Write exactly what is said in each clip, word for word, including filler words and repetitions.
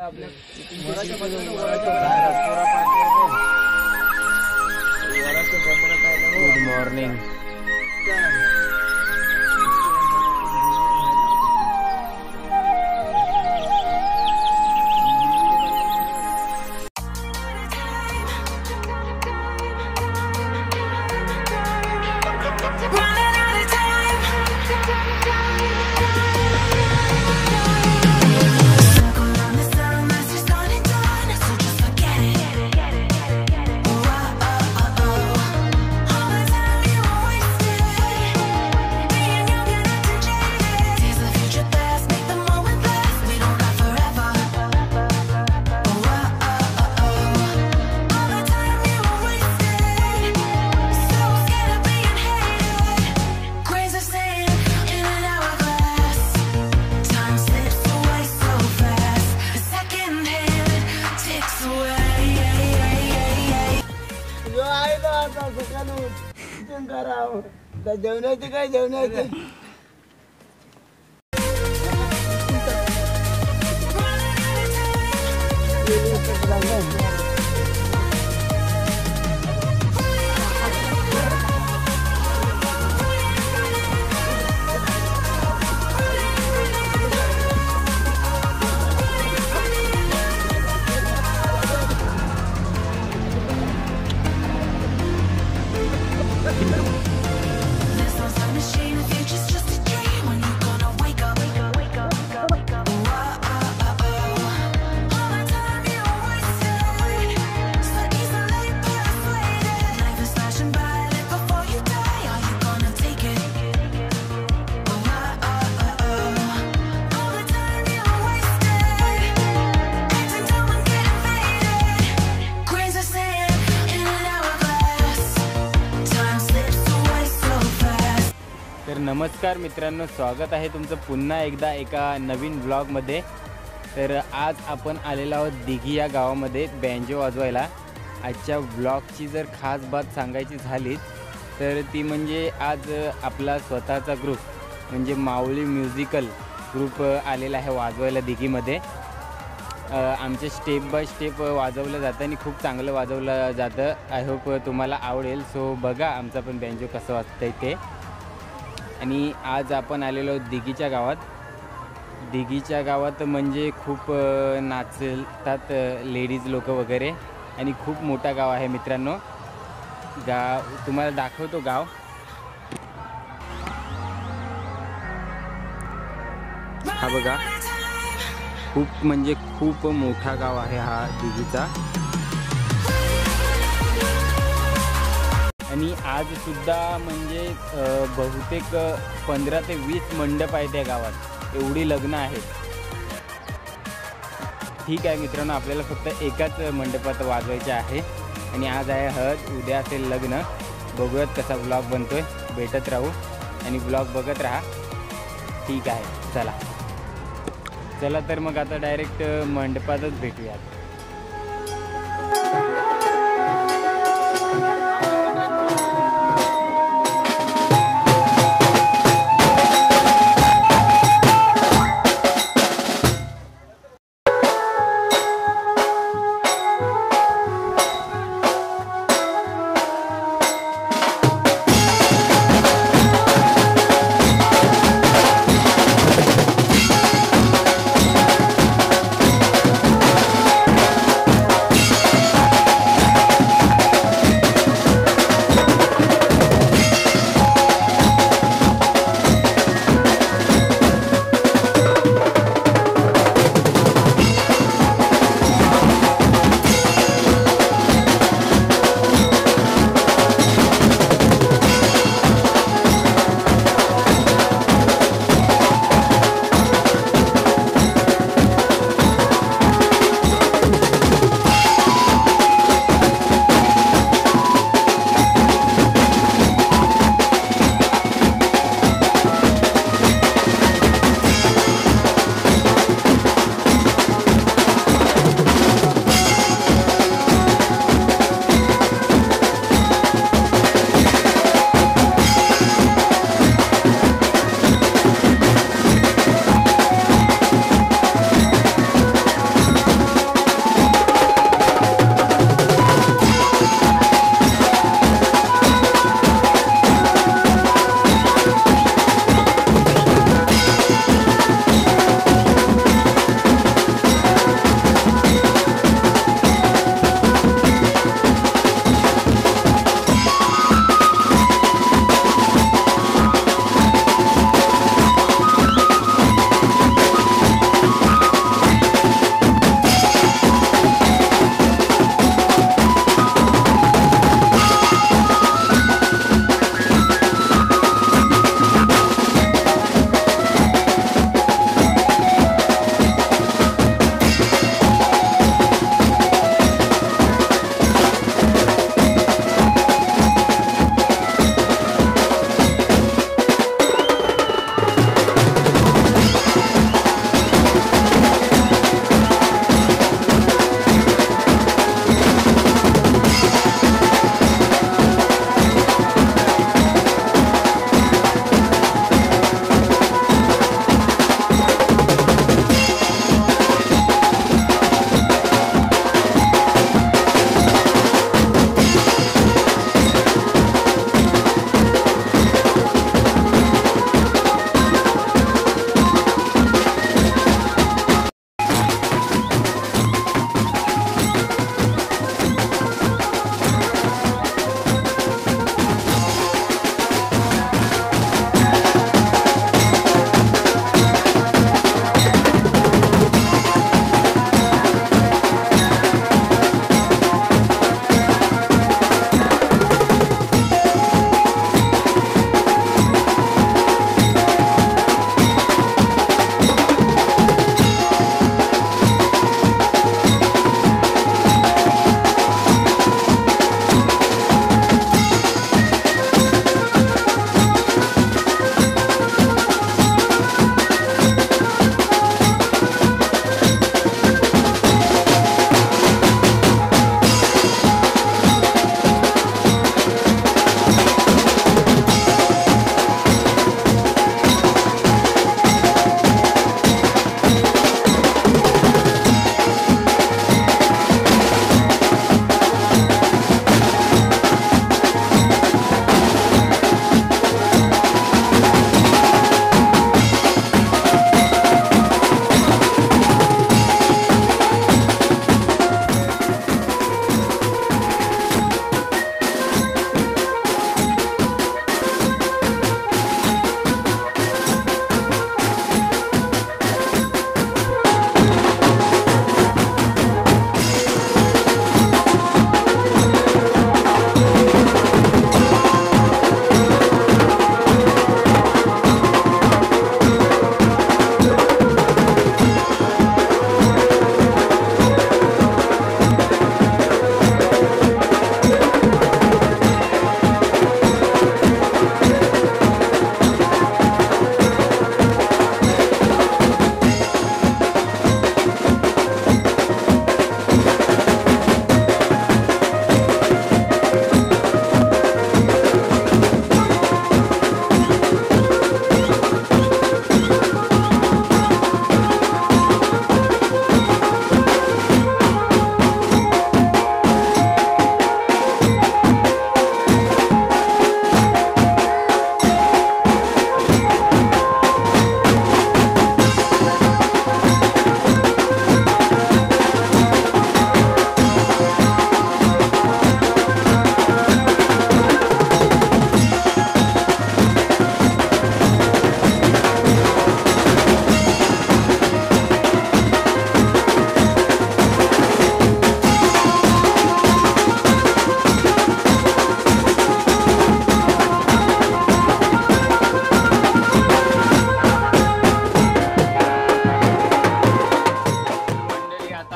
Good morning. जेवणाचे काय जेवणाचे नमस्कार मित्रांनो, स्वागत आहे तुमचं पुन्हा एकदा एका नवीन व्लॉगमध्ये. तर आज आपण आलेलो आहोत दिघी या गावामध्ये बँजो वाजवायला. आजच्या व्लॉगची जर खास बात सांगायची झाली तर ती म्हणजे आज आपला स्वतःचा ग्रुप म्हणजे माऊली म्युझिकल ग्रुप आलेला आहे वाजवायला दिघीमध्ये. आमचे स्टेप बाय स्टेप वाजवलं जातं आणि खूप चांगलं वाजवलं जातं. आय होप तुम्हाला आवडेल. सो बघा आमचा पण बँजो कसं वाजतं आहे ते. आणि आज आपण आलेलो दिघीच्या गावात. दिघीच्या गावात म्हणजे खूप नाचतात लेडीज लोक वगैरे आणि खूप मोठा गाव आहे मित्रांनो. गाव तुम्हाला दाखवतो गाव. हा बघा, खूप म्हणजे खूप मोठा गाव आहे हा दिघीचा. आणि आज सुद्धा म्हणजे बहुतेक पंधरा ते वीस मंडप आहेत त्या गावात. एवढी लग्न आहेत. ठीक आहे मित्रांनो, आपल्याला फक्त एकाच मंडपात वाजवायचे आहे. आणि आज आहे हळद, उद्या असेल लग्न. बघूयात कसा ब्लॉग बनतोय. भेटत राहू आणि ब्लॉग बघत राहा. ठीक आहे, चला चला तर मग आता डायरेक्ट मंडपातच भेटूयात.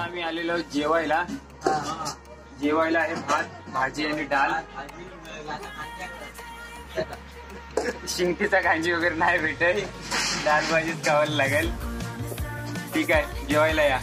आम्ही आलेलो आहोत जेवायला. जेवायला आहे भात भाजी आणि डाळ. शिंगीचा कांजी वगैरे नाही भेटेल, डाळ भाजीच खावायला लागेल. ठीक आहे, जेवायला या.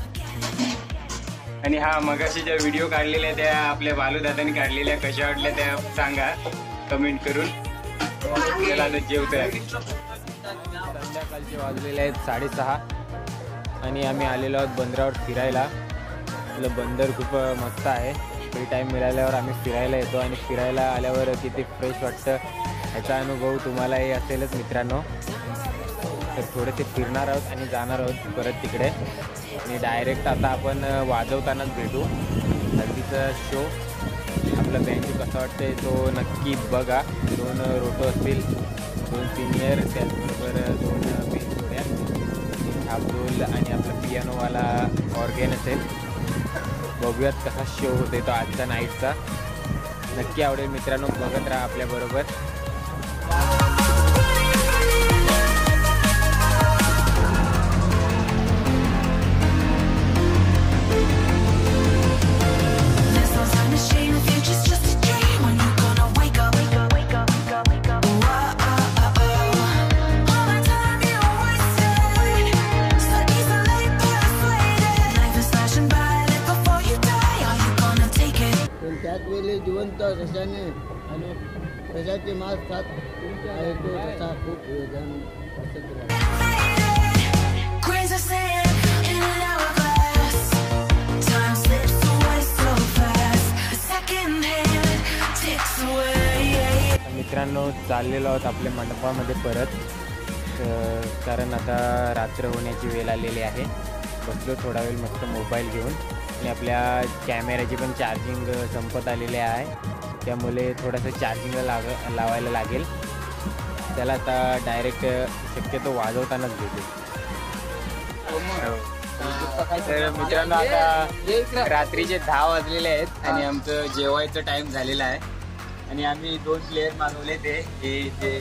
आणि हा मगाशी ज्या व्हिडिओ काढलेल्या त्या आपल्या बालू दादांनी काढलेल्या कशा वाटल्या त्या सांगा कमेंट करून. त्याला आता जेवतोय. संध्याकाळचे वाजलेले आहेत साडेसहा आणि आम्ही आलेलो आहोत बंदरावर फिरायला. आपलं बंदर खूप मस्त आहे. फ्री टाईम मिळाल्यावर आम्ही फिरायला येतो आणि फिरायला आल्यावर किती फ्रेश वाटतं ह्याचा अनुभव तुम्हालाही असेलच मित्रांनो. तर थोडेसे फिरणार आहोत आणि जाणार आहोत परत तिकडे. आणि डायरेक्ट आता आपण वाजवतानाच भेटू. हल्दीचा शो आपला बँजो कसा वाटतंय तो नक्की बघा. दोन रोटो असतील, दोन सिनियर, त्याचबरोबर दोन बेंजोड्या, अब्दुल आणि आपला पियानोवाला ऑर्गेन असेल. बघूयात कसा शो होते तो आजचा नाईटचा. नक्की आवडेल मित्रांनो, बघत राहा आपल्याबरोबर. त्याच वेळी जिवंत कशाने आणि कशाचे मास खात आहे तो तसा खूप वेदन मित्रांनो चाललेलो आहोत आपल्या मंडपामध्ये परत. कारण आता रात्र होण्याची वेळ आलेली आहे. बसलो थोडा वेळ मस्त मोबाईल घेऊन आणि आपल्या कॅमेऱ्याची पण चार्जिंग संपत आलेली आहे. त्यामुळे थोडंसं चार्जिंगला लाग लावायला लागेल. त्याला आता डायरेक्ट शक्यतो वाजवतानाच भेटेल. तर मित्रांनो आता रात्रीचे दहा वाजलेले आहेत आणि आमचं जेवायचं टाईम झालेला आहे. आणि आम्ही दोन प्लेयर मागवले ते हे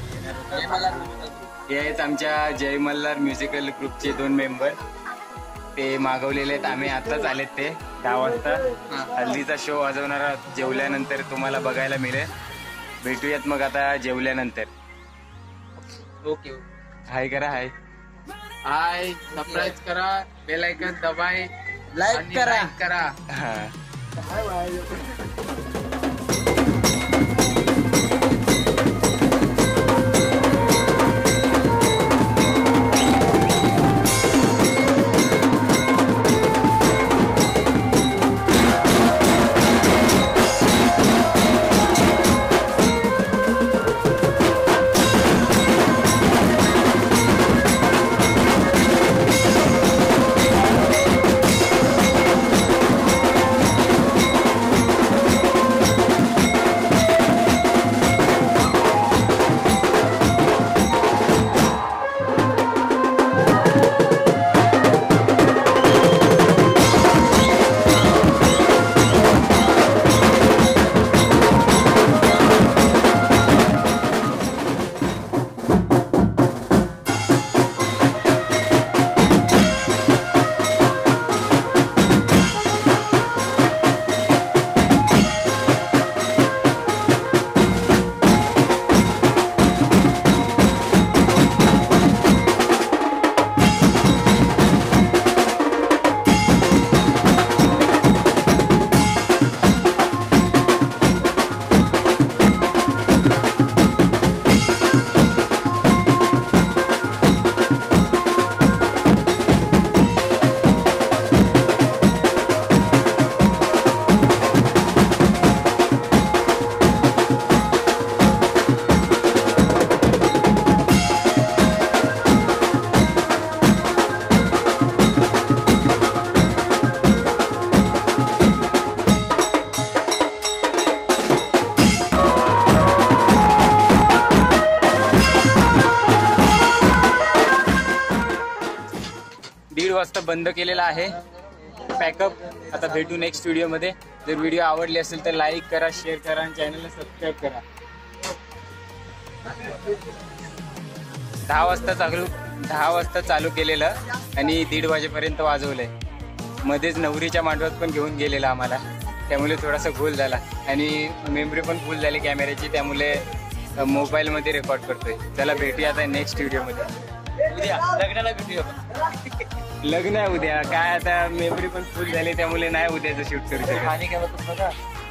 आहेत आमच्या जय मल्हार म्युझिकल ग्रुपचे दोन मेंबर. ते मागवलेले आहेत. आम्ही आताच आलेत ते दहा वाजता. हल्दीचा शो वाजवणार आहोत जेवल्यानंतर, तुम्हाला बघायला मिळेल. भेटूयात मग आता जेवल्यानंतर. ओके. हाय करा. Hi hi. सबस्क्राईब करा, बेल आयकॉन दबाय, लाईक करा करा. हा. वाजता बंद केलेला आहे पॅकअप. आता भेटू नेक्स्ट व्हिडिओ मध्ये. जर व्हिडिओ आवडली असेल तर लाईक करा, शेअर करा आणि चॅनलला सबस्क्राईब करा. दहा वाजता चालू दहा वाजता चालू केलेलं आणि दीड वाजेपर्यंत वाजवलंय. मध्येच नवरीच्या मांडवात पण घेऊन गेलेला आम्हाला, त्यामुळे थोडासा गोल झाला आणि मेमरी पण फुल झाली कॅमेऱ्याची, त्यामुळे मोबाईलमध्ये रेकॉर्ड करतोय. चला भेटूया आता नेक्स्ट व्हिडिओमध्ये. उद्या लग्नाला भेटूया. लग्न आहे उद्या, काय आता मेमरी पण फुल झाली त्यामुळे नाही उद्याचं शूट करू शकत.